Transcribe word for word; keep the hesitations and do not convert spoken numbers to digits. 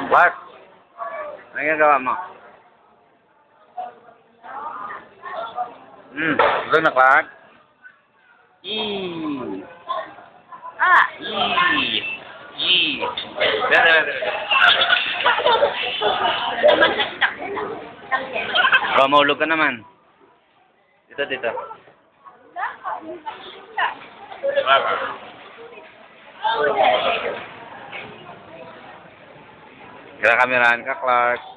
Clark, ano ginagawa mo? Hmm, gusto na, Clark? Eee! Ah! Eee! Eee! Dada, dada, dada. Baka maulog ka naman. Dito, dito. Kaya kamerahan ka, Clark.